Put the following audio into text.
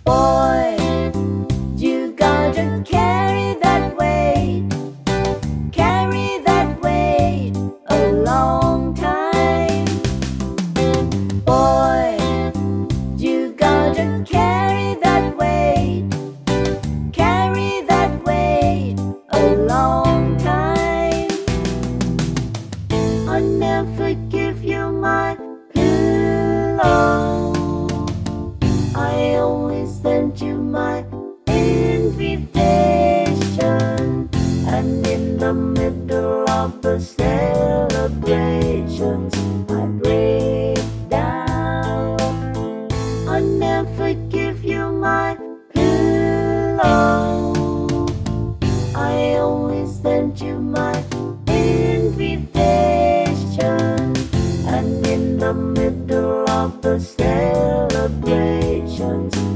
Boy, you gotta carry that weight, carry that weight a long time. Boy, you gotta carry that weight, carry that weight a long time. I'll never give you my pillow, I only sent you my invitation. And in the middle of the celebrations, I break down. I'll never give you my pillow, I only sent you my invitation. And in the middle of the celebrations,